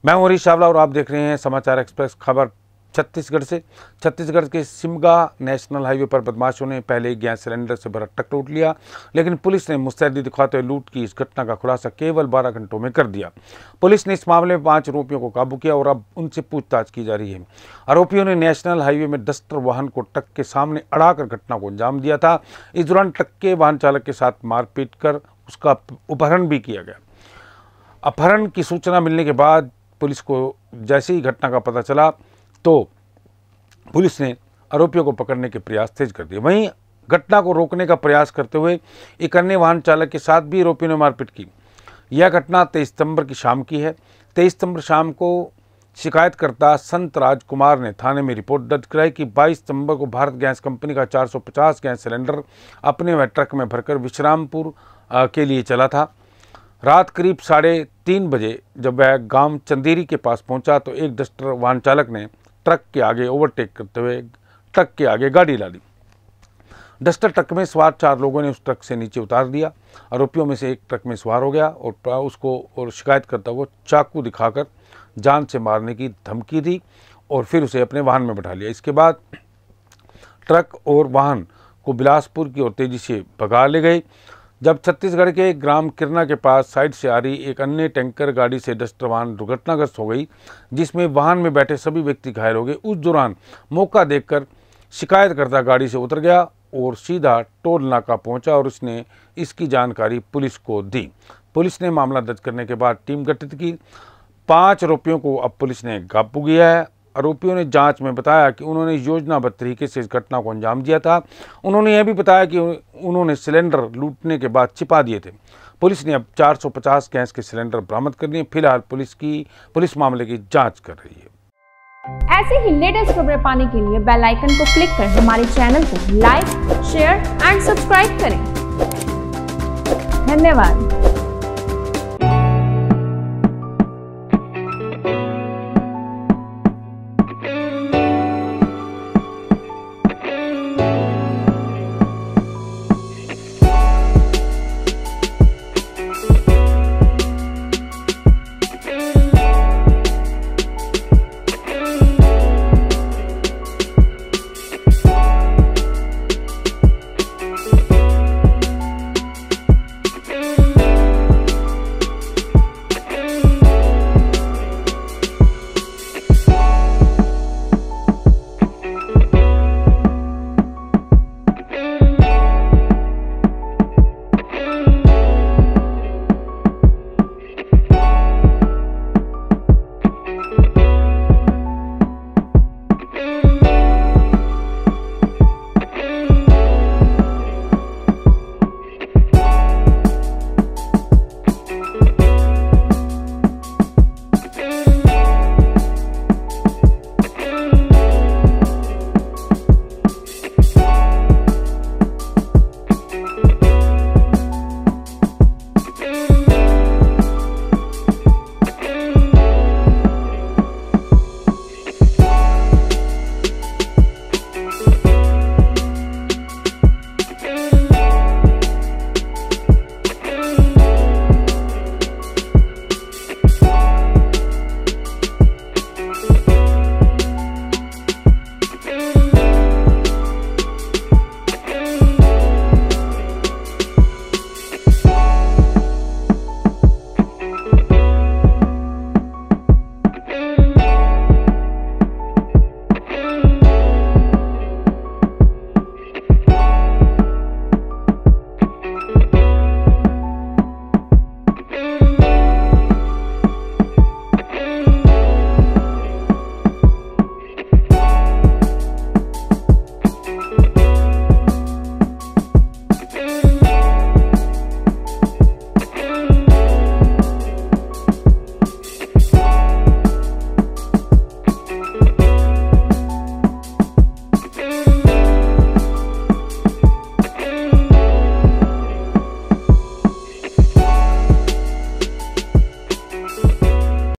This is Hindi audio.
मैं हूं हरीश चावला और आप देख रहे हैं समाचार एक्सप्रेस। खबर छत्तीसगढ़ से। छत्तीसगढ़ के सिमगा नेशनल हाईवे पर बदमाशों ने पहले गैस सिलेंडर से भरा ट्रक लूट लिया, लेकिन पुलिस ने मुस्तैदी दिखाते हुए लूट की इस घटना का खुलासा केवल 12 घंटों में कर दिया। पुलिस ने इस मामले में 5 आरोपियों को काबू किया और अब उनसे पूछताछ की जा रही है। आरोपियों ने नेशनल हाईवे में डस्टर वाहन को ट्रक के सामने अड़ाकर घटना को अंजाम दिया था। इस दौरान ट्रक के वाहन चालक के साथ मारपीट कर उसका अपहरण भी किया गया। अपहरण की सूचना मिलने के बाद पुलिस को जैसे ही घटना का पता चला तो पुलिस ने आरोपियों को पकड़ने के प्रयास तेज कर दिए। वहीं घटना को रोकने का प्रयास करते हुए एक अन्य वाहन चालक के साथ भी आरोपियों ने मारपीट की। यह घटना 23 सितंबर की शाम की है। 23 सितंबर शाम को शिकायतकर्ता संत राजकुमार ने थाने में रिपोर्ट दर्ज कराई कि 22 सितंबर को भारत गैस कंपनी का 450 गैस सिलेंडर अपने वह ट्रक में भरकर विश्रामपुर के लिए चला था। रात करीब 3:30 बजे जब वह गांव चंदेरी के पास पहुंचा तो एक डस्टर वाहन चालक ने ट्रक के आगे ओवरटेक करते हुए ट्रक के आगे गाड़ी डाली। डस्टर ट्रक में सवार 4 लोगों ने उस ट्रक से नीचे उतार दिया। आरोपियों में से एक ट्रक में सवार हो गया और उसको और शिकायतकर्ता को चाकू दिखाकर जान से मारने की धमकी दी और फिर उसे अपने वाहन में बैठा लिया। इसके बाद ट्रक और वाहन को बिलासपुर की ओर तेजी से भगा ले गए। जब छत्तीसगढ़ के ग्राम किरना के पास साइड से आ रही एक अन्य टैंकर गाड़ी से डस्टर वाहन दुर्घटनाग्रस्त हो गई, जिसमें वाहन में बैठे सभी व्यक्ति घायल हो गए। उस दौरान मौका देखकर शिकायतकर्ता गाड़ी से उतर गया और सीधा टोल नाका पहुंचा और उसने इसकी जानकारी पुलिस को दी। पुलिस ने मामला दर्ज करने के बाद टीम गठित की। 5 आरोपियों को अब पुलिस ने काबू किया है। आरोपियों ने जांच में बताया कि उन्होंने योजनाबद्ध तरीके से इस घटना को अंजाम दिया था। उन्होंने यह भी बताया कि उन्होंने सिलेंडर लूटने के बाद छिपा दिए थे। पुलिस ने अब 450 गैस के सिलेंडर बरामद कर लिए। फिलहाल पुलिस मामले की जांच कर रही है। ऐसे ही लेटेस्ट खबरें पाने के लिए बेल आइकन को क्लिक कर हमारे चैनल को लाइक, शेयर एंड सब्सक्राइब करें। धन्यवाद।